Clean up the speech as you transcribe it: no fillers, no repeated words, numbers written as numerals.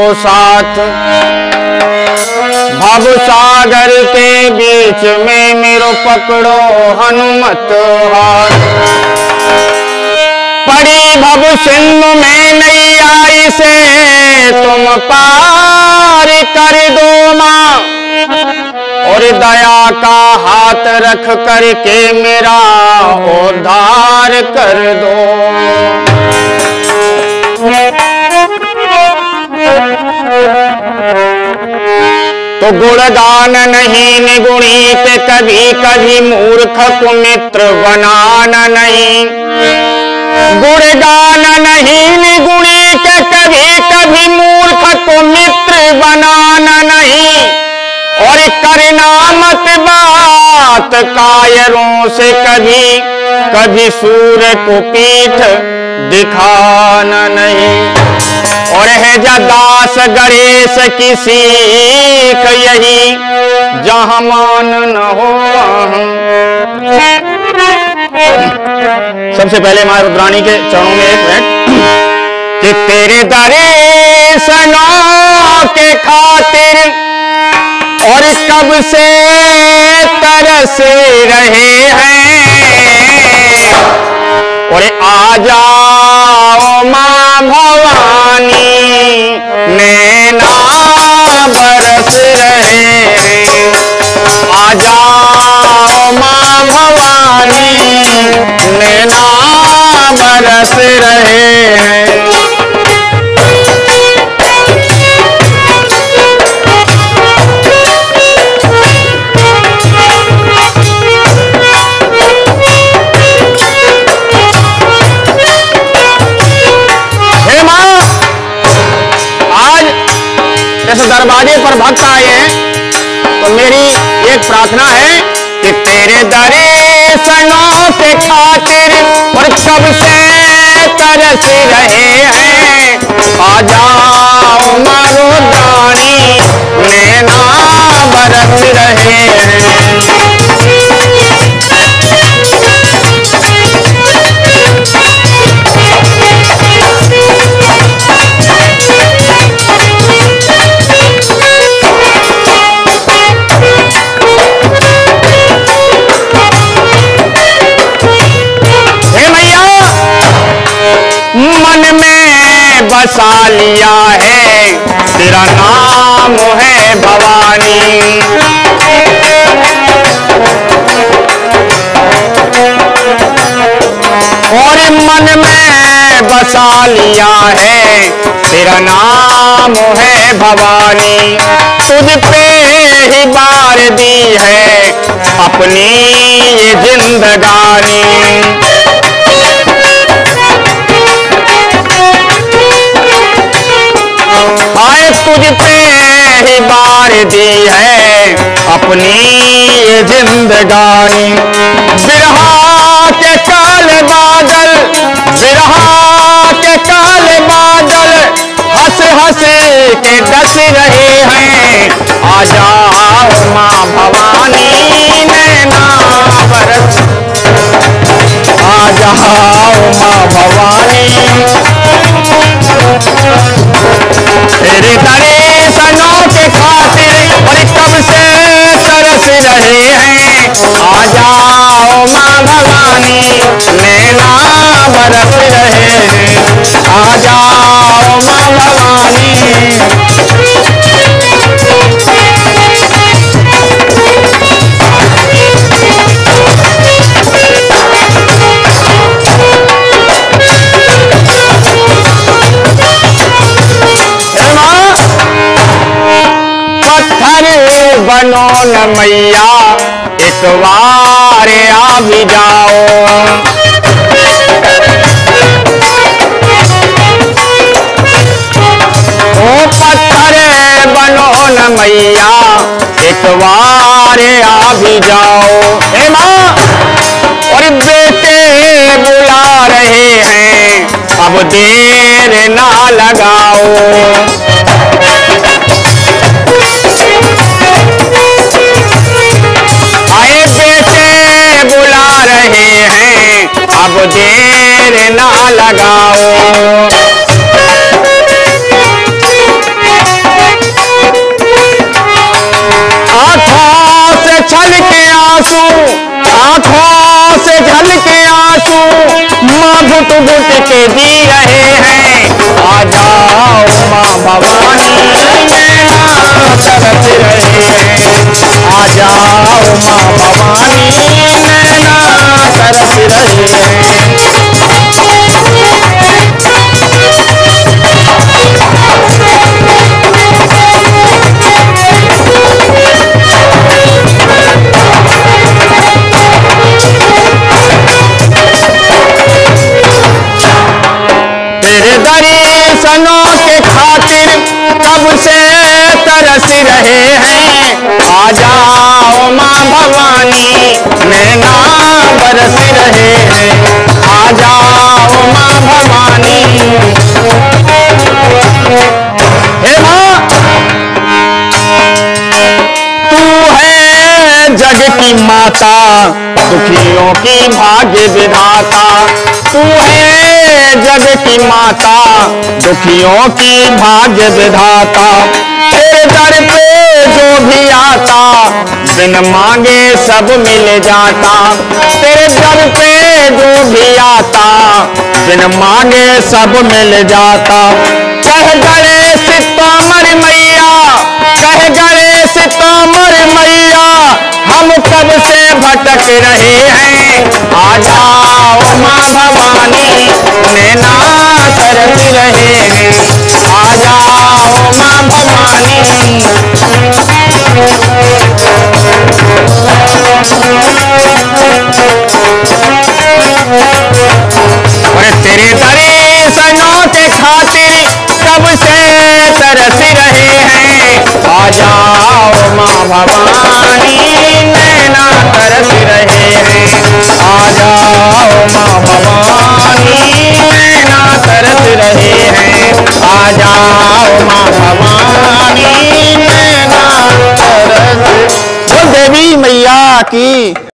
साथ। भव सागर के बीच में मेरो पकड़ो हनुमत हाथ। पड़ी भव सिंधु में नैया इसे तुम पार कर दो मां, और दया का हाथ रख करके मेरा उद्धार कर दो। तो गुणगान नहीं निगुणी के कभी कभी मूर्ख को मित्र बनाना नहीं। गुणगान नहीं निगुणी के कभी कभी मूर्ख को मित्र बनाना नहीं। और करना मत बात कायरों से कभी कभी सूर्य को पीठ दिखाना नहीं। और है दास गणेश की सीख यही, जहां मान न हो सबसे पहले मां रुद्राणी के चरणों में एक मिनट कि तेरे दर्शनों के खातिर और कब से तरस रहे हैं। और आ जाओ मां भवानी नैना बरस रहे हैं। आ जाओ मां भवानी नैना बरस रहे हैं। जैसे दरवाजे पर भक्त आए हैं तो मेरी एक प्रार्थना है कि तेरे दर्शनों के खातिर और कब से तरस रहे हैं। आ जाओ मां रुद्राणी नैना बरस रहे हैं। मन में बसा लिया है तेरा नाम है भवानी। और मन में बसा लिया है तेरा नाम है भवानी। तुझ पे ही बार दी है अपनी ये जिंदगानी। आए तुझ पे ही बार दी है अपनी ये जिंदगानी। बिरहा के काले बादल, बिरहा के काले बादल हंस हंस के डस रहे हैं। आ जाओ मां भवानी नैना बरस। आ जाओ मां भवानी तेरे दर्शनों के खातिर और कब से तरस रहे हैं। आ जाओ मां भवानी नैना बरस रहे हैं। आ जाओ मां भवानी। बनो न मैया एक बार आ भी जाओ। ओ पत्थर बनो न मैया एक बार आ भी जाओ। हे माँ और बेटे बुला रहे हैं अब देर ना लगाओ। बुला रहे हैं अब देर ना लगाओ। घुट घुट के जी रहे हैं। आ जाओ माँ भवानी नैना तरस रहे हैं। आ जाओ माँ भवानी नैना तरस रहे हैं। तेरे दर्शनों के खातिर कब से तरस रहे हैं। आ जाओ माँ भवानी नैना बरस रहे हैं। आ जाओ माँ भवानी। हे माँ, तू है जग की माता, दुखियों की भाग्य विधाता। तू है जग की माता, दुखियों की भाग्य विधाता। तेरे दर पे जो भी आता, बिन मांगे सब मिल जाता। तेरे दर पे जो भी आता, बिन मांगे सब मिल जाता। कह गणेश तोमर मैया, कह गणेश तोमर मैया, हम कब से भटक रहे हैं। आ जाओ माँ भवानी नैना तरस रहे हैं। आ जाओ माँ भवानी। और तेरे दर्शनों के खातिर कब से तरस रहे हैं। आ जाओ माँ भवानी नैना तरस रहे हैं। आ जाओ माँ भवानी नैना तरस रहे हैं। आ जाओ माँ भवानी नैना तरस। देवी मैया की।